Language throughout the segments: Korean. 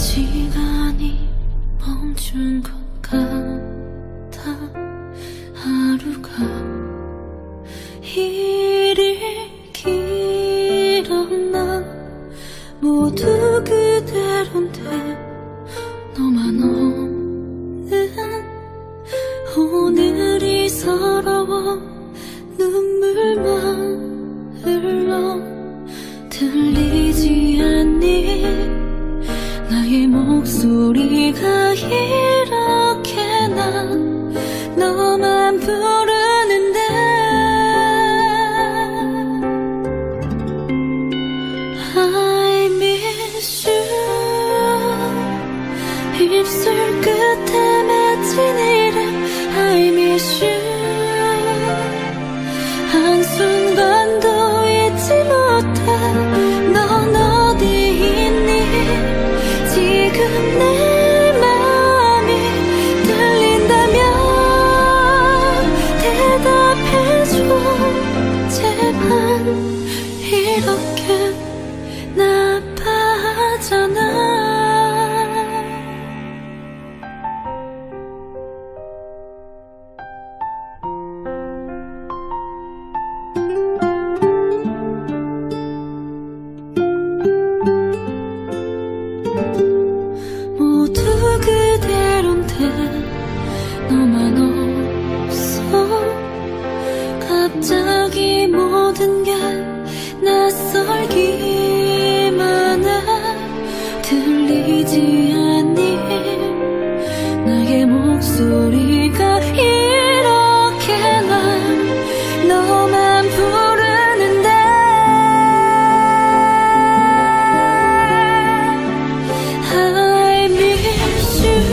시간이 멈춘 것 같아. 하루가 이리 길었나. 모두 그대로인데 너만 없는 오늘이 서러워. 눈물만 흘러 들리지 않니. 나의 목소리가 이렇게 난 너만 부르는데. I miss you. 입술 끝에 맺힌 이름 I miss you. 한순간도 잊지 못해. 넌 어디 있니. 지금 내 마음이 들린다면 대답해줘 제발. 이렇게 나빠하잖아. 모두 그대로인데 너만 없어. 갑자기 모든 게 낯설기만 해. 들리지 않니. 나의 목소리가 이렇게 난 너만 부르는데. I miss you.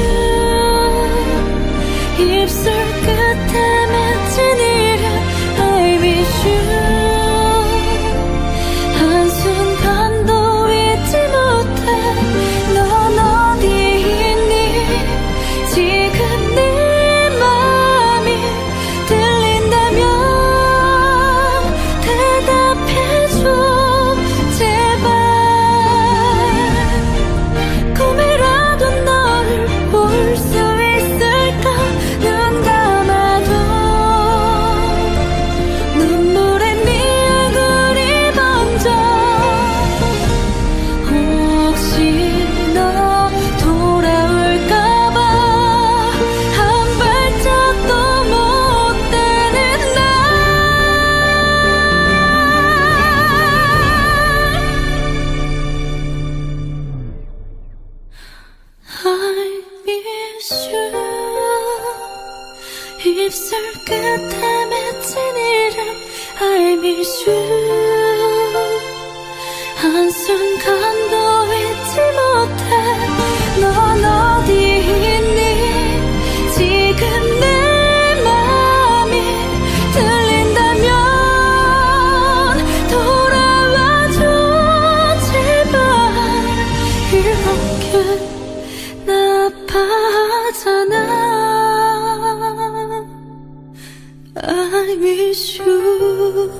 입술 끝에 맺힌 이름 I miss you. 한순간도 잊지 못해. 넌 어디 있니. 지금 네 마음이 들린다면 대답해줘 제발. 꿈이라도 너를 볼 수 있을까. 눈 감아도 눈물에 네 얼굴이 번져. 혹시 너 돌아올까봐 한 발짝도 못 되는 날. I miss you. 입술 끝에 맺힌 이름 I miss you. 한순간도 잊지 못해. 넌 어디 있니. 지금 내 마음이 들린다면 돌아와줘 제발. 이렇게 나빠하잖아. I miss you.